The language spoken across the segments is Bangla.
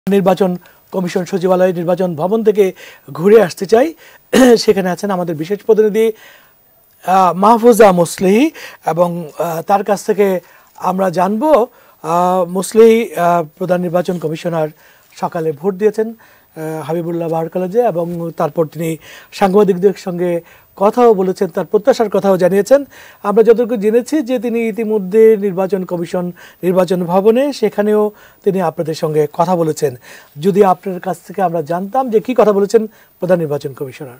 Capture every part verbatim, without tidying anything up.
নির্বাচন কমিশন সচিবালয় নির্বাচন ভবন থেকে ঘুরে আসতে চাই। সেখানে আছেন আমাদের বিশেষ প্রতিনিধি মাহফুজা মুসলিহি এবং তার কাছ থেকে আমরা জানবো মুসলিহি প্রধান নির্বাচন কমিশনার সকালে ভোট দিয়েছেন হাবিবুল্লাহ বাহার কলেজে এবং তারপর তিনি সাংবাদিকদের সঙ্গে কথাও বলেছেন, তার প্রত্যাশার কথাও জানিয়েছেন। আমরা যতটুকু জেনেছি যে তিনি ইতিমধ্যে নির্বাচন কমিশন নির্বাচন ভবনে সেখানেও তিনি আপনাদের সঙ্গে কথা বলেছেন। যদি আপনার কাছ থেকে আমরা জানতাম যে কি কথা বলেছেন প্রধান নির্বাচন কমিশনার।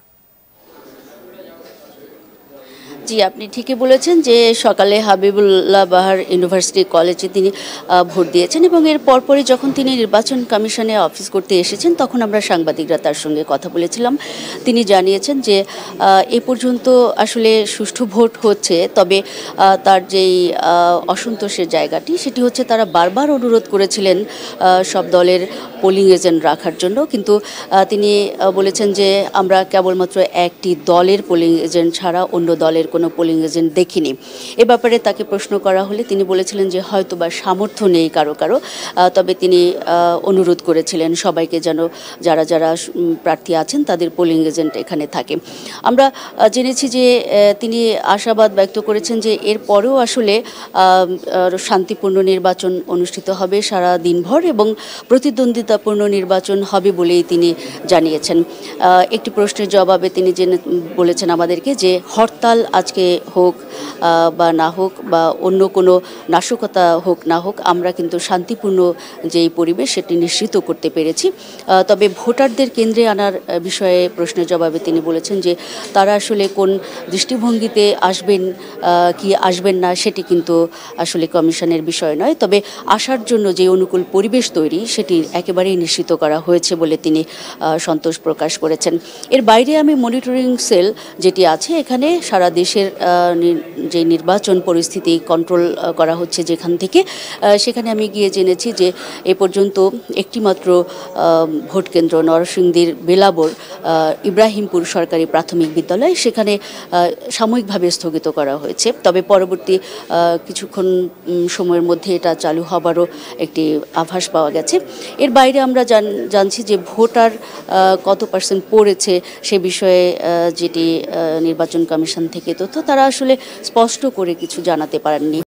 জি, আপনি ঠিকই বলেছেন যে সকালে হাবিবুল্লাহ বাহার ইউনিভার্সিটি কলেজে তিনি ভোট দিয়েছেন এবং এর পরপরই যখন তিনি নির্বাচন কমিশনে অফিস করতে এসেছেন তখন আমরা সাংবাদিকরা তার সঙ্গে কথা বলেছিলাম। তিনি জানিয়েছেন যে এ পর্যন্ত আসলে সুষ্ঠু ভোট হচ্ছে, তবে তার যেই অসন্তোষের জায়গাটি সেটি হচ্ছে তারা বারবার অনুরোধ করেছিলেন সব দলের পোলিং এজেন্ট রাখার জন্য, কিন্তু তিনি বলেছেন যে আমরা কেবলমাত্র একটি দলের পোলিং এজেন্ট ছাড়া অন্য দলের কোনো পোলিং এজেন্ট দেখিনি। এ ব্যাপারে তাকে প্রশ্ন করা হলে তিনি বলেছিলেন যে হয়তো বা সামর্থ্য নেই কারো কারো, তবে তিনি অনুরোধ করেছিলেন সবাইকে যেন যারা যারা প্রার্থী আছেন তাদের পোলিং এজেন্ট এখানে থাকে। আমরা জেনেছি যে তিনি আশাবাদ ব্যক্ত করেছেন যে এর পরেও আসলে শান্তিপূর্ণ নির্বাচন অনুষ্ঠিত হবে সারা দিনভর এবং প্রতিদ্বন্দ্বিতাপূর্ণ নির্বাচন হবে বলেই তিনি জানিয়েছেন। একটি প্রশ্নের জবাবে তিনি জেনে বলেছেন আমাদেরকে যে হরতাল আজকে হোক বা না হোক বা অন্য কোনো নাশকতা হোক না হোক, আমরা কিন্তু শান্তিপূর্ণ যেই পরিবেশ সেটি নিশ্চিত করতে পেরেছি। তবে ভোটারদের কেন্দ্রে আনার বিষয়ে প্রশ্নের জবাবে তিনি বলেছেন যে তারা আসলে কোন দৃষ্টিভঙ্গিতে আসবেন কি আসবেন না সেটি কিন্তু আসলে কমিশনের বিষয় নয়, তবে আসার জন্য যে অনুকূল পরিবেশ তৈরি সেটি একেবারেই নিশ্চিত করা হয়েছে বলে তিনি সন্তোষ প্রকাশ করেছেন। এর বাইরে আমি মনিটরিং সেল যেটি আছে এখানে সারা দেশের যে নির্বাচন পরিস্থিতি কন্ট্রোল করা হচ্ছে যেখান থেকে, সেখানে আমি গিয়ে জেনেছি যে এ পর্যন্ত একটিমাত্র ভোট কেন্দ্র নরসিংদীর বেলাবর ইব্রাহিমপুর সরকারি প্রাথমিক বিদ্যালয় সেখানে সাময়িকভাবে স্থগিত করা হয়েছে, তবে পরবর্তী কিছুক্ষণ সময়ের মধ্যে এটা চালু হবারও একটি আভাস পাওয়া গেছে। এর বাইরে আমরা জানছি যে ভোটার কত পার্সেন্ট পড়েছে সে বিষয়ে যেটি নির্বাচন কমিশন থেকে তথ্য তারা আসলে স্পষ্ট করে কিছু জানাতে পারেননি।